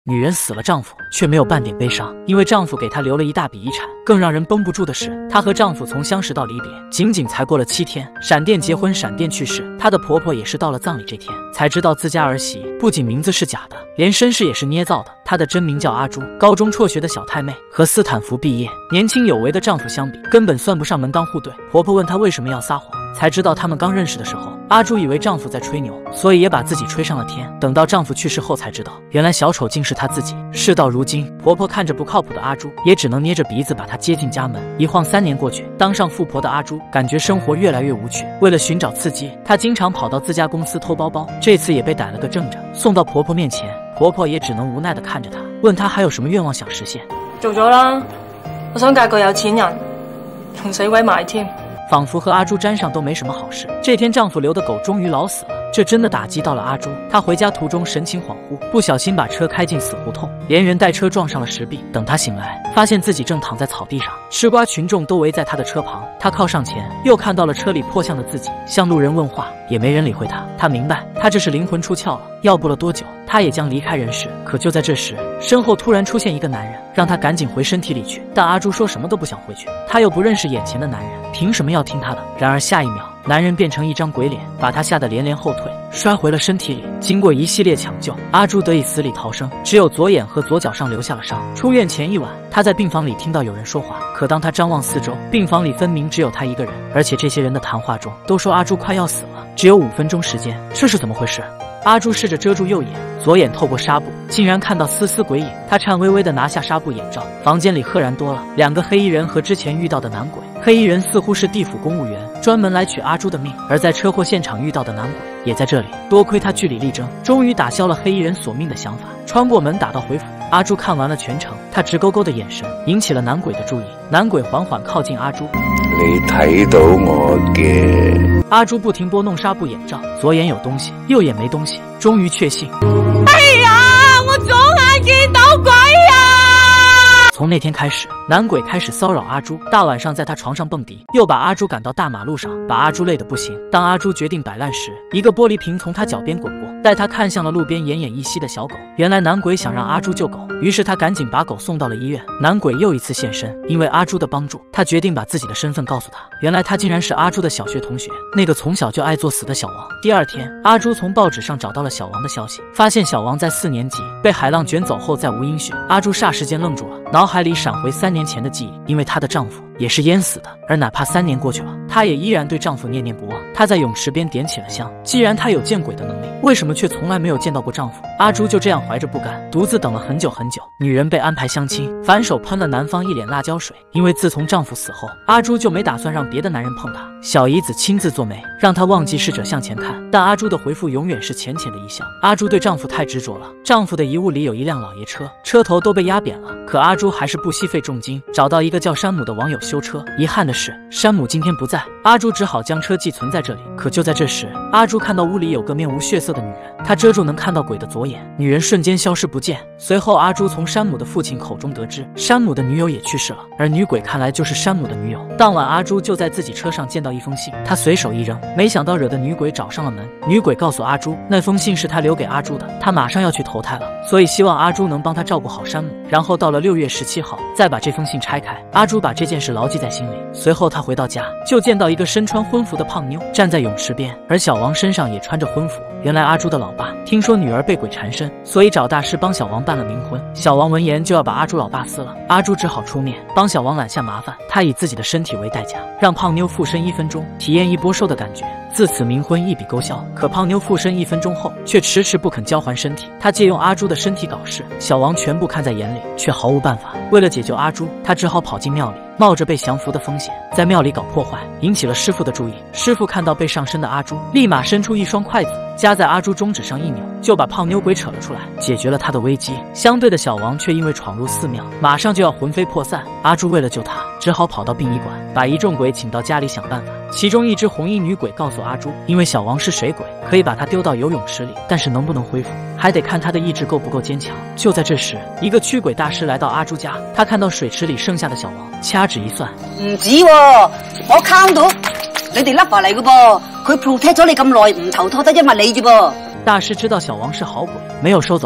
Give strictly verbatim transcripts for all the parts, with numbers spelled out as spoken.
女人死了丈夫，却没有半点悲伤，因为丈夫给她留了一大笔遗产。更让人绷不住的是，她和丈夫从相识到离别，仅仅才过了七天。闪电结婚，闪电去世，她的婆婆也是到了葬礼这天才知道自家儿媳不仅名字是假的，连身世也是捏造的。她的真名叫阿朱，高中辍学的小太妹，和斯坦福毕业、年轻有为的丈夫相比，根本算不上门当户对。婆婆问她为什么要撒谎，才知道他们刚认识的时候，阿朱以为丈夫在吹牛，所以也把自己吹上了天。等到丈夫去世后，才知道原来小丑竟是她自己。事到如今，婆婆看着不靠谱的阿朱，也只能捏着鼻子把她接进家门。一晃三年过去，当上富婆的阿朱感觉生活越来越无趣。为了寻找刺激，她经常跑到自家公司偷包包，这次也被逮了个正着，送到婆婆面前。婆婆也只能无奈地看着她，问她还有什么愿望想实现。 做咗啦，我想嫁個有錢人，同死鬼埋添。 仿佛和阿朱沾上都没什么好事。这天，丈夫留的狗终于老死了，这真的打击到了阿朱。她回家途中神情恍惚，不小心把车开进死胡同，连人带车撞上了石壁。等她醒来，发现自己正躺在草地上，吃瓜群众都围在她的车旁。她靠上前，又看到了车里破相的自己，向路人问话，也没人理会她。她明白，她这是灵魂出窍了，要不了多久，她也将离开人世。可就在这时，身后突然出现一个男人，让她赶紧回身体里去。但阿朱说什么都不想回去，她又不认识眼前的男人，凭什么要听他的？然而下一秒，男人变成一张鬼脸，把她吓得连连后退，摔回了身体里。经过一系列抢救，阿朱得以死里逃生，只有左眼和左脚上留下了伤。出院前一晚，她在病房里听到有人说话，可当她张望四周，病房里分明只有她一个人，而且这些人的谈话中都说阿朱快要死了，只有五分钟时间，这是怎么回事？阿朱试着遮住右眼，左眼透过纱布，竟然看到丝丝鬼影。她颤巍巍地拿下纱布眼罩，房间里赫然多了两个黑衣人和之前遇到的男鬼。黑衣人似乎是地府公务员，专门来取阿朱的命，而在车祸现场遇到的男鬼也在这里。多亏他据理力争，终于打消了黑衣人索命的想法，穿过门打道回府。阿朱看完了全程，他直勾勾的眼神引起了男鬼的注意。男鬼缓缓靠近阿朱， 你睇到我嘅？ 阿朱不停拨弄纱布眼罩，左眼有东西，右眼没东西，终于确信。 哎呀，我左眼見到鬼啊！ 从那天开始，男鬼开始骚扰阿朱，大晚上在他床上蹦迪，又把阿朱赶到大马路上，把阿朱累得不行。当阿朱决定摆烂时，一个玻璃瓶从他脚边滚过，带他看向了路边奄奄一息的小狗。原来男鬼想让阿朱救狗，于是他赶紧把狗送到了医院。男鬼又一次现身，因为阿朱的帮助，他决定把自己的身份告诉他。原来他竟然是阿朱的小学同学，那个从小就爱作死的小王。第二天，阿朱从报纸上找到了小王的消息，发现小王在四年级被海浪卷走后再无音讯。阿朱霎时间愣住了，脑海里闪回三年前的记忆，因为她的丈夫也是淹死的，而哪怕三年过去了，她也依然对丈夫念念不忘。她在泳池边点起了香，既然她有见鬼的能力，为什么却从来没有见到过丈夫？阿朱就这样怀着不甘，独自等了很久很久。女人被安排相亲，反手喷了男方一脸辣椒水，因为自从丈夫死后，阿朱就没打算让别的男人碰她。小姨子亲自做媒，让她忘记逝者向前看，但阿朱的回复永远是浅浅的一笑。阿朱对丈夫太执着了，丈夫的遗物里有一辆老爷车，车头都被压扁了，可阿朱还是不惜费重金找到一个叫山姆的网友修车。遗憾的是，山姆今天不在，阿朱只好将车寄存在这里。可就在这时，阿朱看到屋里有个面无血色的女人，她遮住能看到鬼的左眼，女人瞬间消失不见。随后阿朱从山姆的父亲口中得知，山姆的女友也去世了，而女鬼看来就是山姆的女友。当晚阿朱就在自己车上见到一封信，她随手一扔，没想到惹得女鬼找上了门。女鬼告诉阿朱，那封信是她留给阿朱的，她马上要去投胎了，所以希望阿朱能帮她照顾好山姆。然后到了六月十七号，再把这封信拆开。阿朱把这件事牢记在心里。随后她回到家，就见到一个身穿婚服的胖妞站在泳池边，而小王身上也穿着婚服。原来阿朱的老爸听说女儿被鬼缠身，所以找大师帮小王办了冥婚。小王闻言就要把阿朱老爸撕了，阿朱只好出面帮小王揽下麻烦。他以自己的身体为代价，让胖妞附身一分钟，体验一波瘦的感觉。自此冥婚一笔勾销。可胖妞附身一分钟后，却迟迟不肯交还身体。他借用阿朱的身体搞事，小王全部看在眼里，却毫无办法。为了解救阿朱，他只好跑进庙里，冒着被降服的风险，在庙里搞破坏，引起了师傅的注意。师傅看到被上身的阿朱，立马伸出一双筷子，夹在阿朱中指上一扭，就把胖妞鬼扯了出来，解决了他的危机。相对的小王却因为闯入寺庙，马上就要魂飞魄散。阿朱为了救他，只好跑到殡仪馆，把一众鬼请到家里想办法。其中一只红衣女鬼告诉阿朱，因为小王是水鬼，可以把他丢到游泳池里，但是能不能恢复，还得看他的意志够不够坚强。就在这时，一个驱鬼大师来到阿朱家，他看到水池里剩下的小王，掐指一算， 唔止喎，我 count 到你哋 lover 嚟嘅噃，佢 protect 咗你咁耐，唔投胎得因為你啫噃。 大师知道小王是好鬼，没有收走他，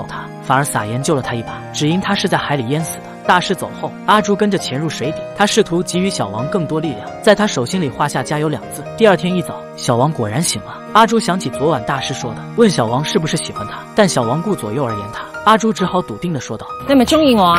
反而撒盐救了他一把，只因他是在海里淹死的。大师走后，阿朱跟着潜入水底，他试图给予小王更多力量，在他手心里画下加油两字。第二天一早，小王果然醒了。阿朱想起昨晚大师说的，问小王是不是喜欢他，但小王顾左右而言他，阿朱只好笃定地说道： 你係咪中意我啊？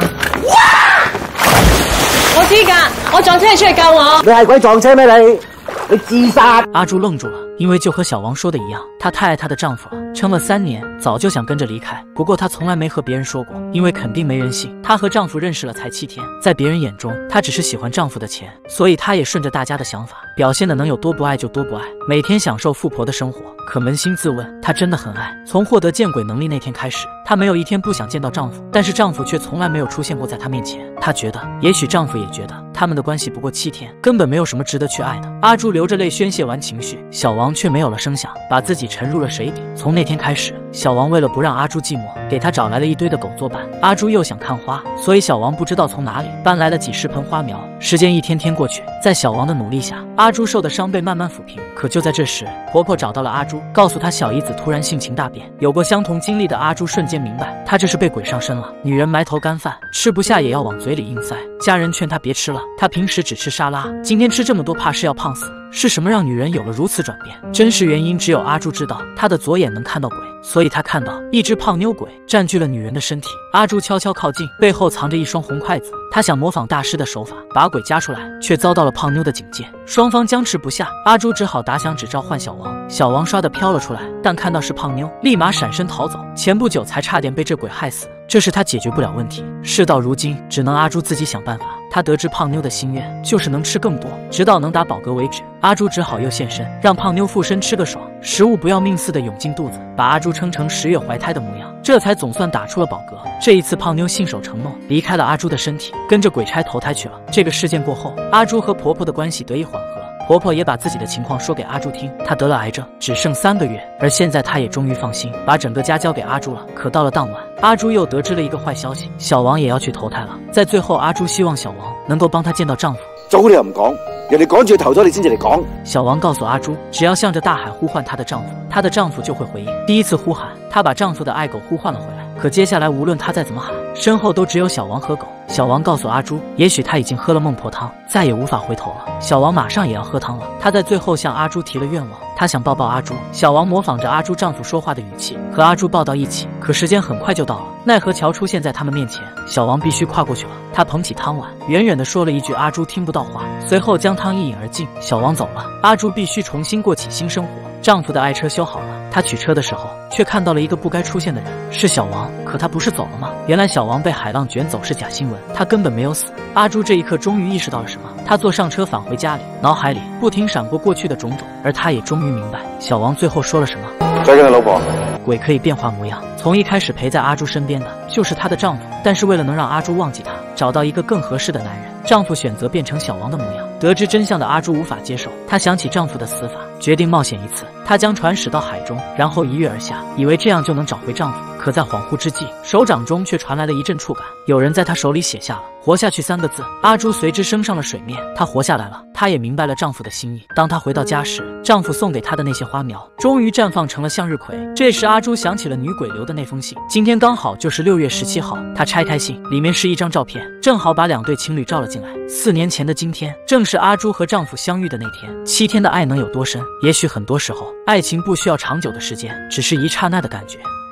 我知㗎，我撞車你出嚟救我。 你係鬼撞車咩你？你自殺！ 阿朱愣住了，因为就和小王说的一样，她太爱她的丈夫了，撑了三年，早就想跟着离开。不过她从来没和别人说过，因为肯定没人信。她和丈夫认识了才七天，在别人眼中，她只是喜欢丈夫的钱，所以她也顺着大家的想法，表现的能有多不爱就多不爱，每天享受富婆的生活。可扪心自问，她真的很爱。从获得见鬼能力那天开始，她没有一天不想见到丈夫，但是丈夫却从来没有出现过在她面前。她觉得，也许丈夫也觉得，他们的关系不过七天，根本没有什么值得去爱的。阿朱流着泪宣泄完情绪，小王却没有了声响，把自己沉入了水底。从那天开始，小王为了不让阿朱寂寞，给他找来了一堆的狗作伴。阿朱又想看花，所以小王不知道从哪里搬来了几十盆花苗。时间一天天过去，在小王的努力下，阿朱受的伤被慢慢抚平。可就在这时，婆婆找到了阿朱，告诉她小姨子突然性情大变。有过相同经历的阿朱瞬间明白，她这是被鬼上身了。女人埋头干饭，吃不下也要往嘴里硬塞。家人劝她别吃了，她平时只吃沙拉，今天吃这么多怕是要胖死。是什么让女人有了如此转变？真实原因只有阿朱知道。她的左眼能看到鬼，所以她看到一只胖妞鬼占据了女人的身体。阿朱悄悄靠近，背后藏着一双红筷子。她想模仿大师的手法，把鬼夹出来，却遭到了胖妞的警戒。双方僵持不下，阿朱只好打响指召唤小王。小王唰的飘了出来，但看到是胖妞，立马闪身逃走。前不久才差点被这鬼害死。这是他解决不了问题，事到如今，只能阿朱自己想办法。他得知胖妞的心愿就是能吃更多，直到能打饱嗝为止。阿朱只好又现身，让胖妞附身吃个爽，食物不要命似的涌进肚子，把阿朱撑成十月怀胎的模样，这才总算打出了饱嗝。这一次，胖妞信守承诺，离开了阿朱的身体，跟着鬼差投胎去了。这个事件过后，阿朱和婆婆的关系得以缓和。婆婆也把自己的情况说给阿朱听，她得了癌症，只剩三个月，而现在她也终于放心，把整个家交给阿朱了。可到了当晚，阿朱又得知了一个坏消息，小王也要去投胎了。在最后，阿朱希望小王能够帮她见到丈夫。 早你又唔講，人哋趕住投咗你先至嚟講。 小王告訴阿朱，只要向着大海呼喚她的丈夫，她的丈夫就會回應。第一次呼喊，她把丈夫的愛狗呼喚了回來。可接下來無論她再怎麼喊，身後都只有小王和狗。小王告訴阿朱，也許他已經喝了孟婆湯，再也無法回頭了。小王馬上也要喝湯了。他在最後向阿朱提了願望，他想抱抱阿朱。小王模仿着阿朱丈夫說話的語氣，和阿朱抱到一起。可時間很快就到了，奈何橋出現在他們面前，小王必須跨過去了。他捧起湯碗，遠遠地說了一句阿朱聽不到話，隨後將湯一飲而盡。小王走了，阿朱必須重新過起新生活。丈夫的愛車修好了，他取車的時候，卻看到了一個不該出現的人，是小王。可他不是走了嗎？原來小王被海浪捲走是假新聞，他根本沒有死。阿朱這一刻終於意識到了什麼，他坐上車返回家裡，腦海裡不停閃過過去的種種，而他也終於明白小王最後說了什麼。 再見啦，老婆。 鬼可以變化模樣，從一開始陪在阿朱身邊的就是她的丈夫，但是為了能讓阿朱忘記他，找到一個更合適的男人，丈夫選擇變成小王的模樣。得知真相的阿朱無法接受，她想起丈夫的死法，決定冒險一次。她將船駛到海中，然後一躍而下，以為這樣就能找回丈夫。可在恍惚之際，手掌中卻傳來了一陣觸感，有人在她手裡寫下了活下去三個字。阿朱隨之升上了水面，她活下來了。她也明白了丈夫的心意。當她回到家時，丈夫送給她的那些花苗終於綻放成了向日葵。這時阿朱想起了女鬼留的那封信，今天剛好就是六月十七號。她拆開信，裡面是一張照片，正好把兩對情侶照了進來。四年前的今天，正是阿朱和丈夫相遇的那天。七天的愛能有多深？也許很多時候，愛情不需要長久的時間，只是一剎那的感覺。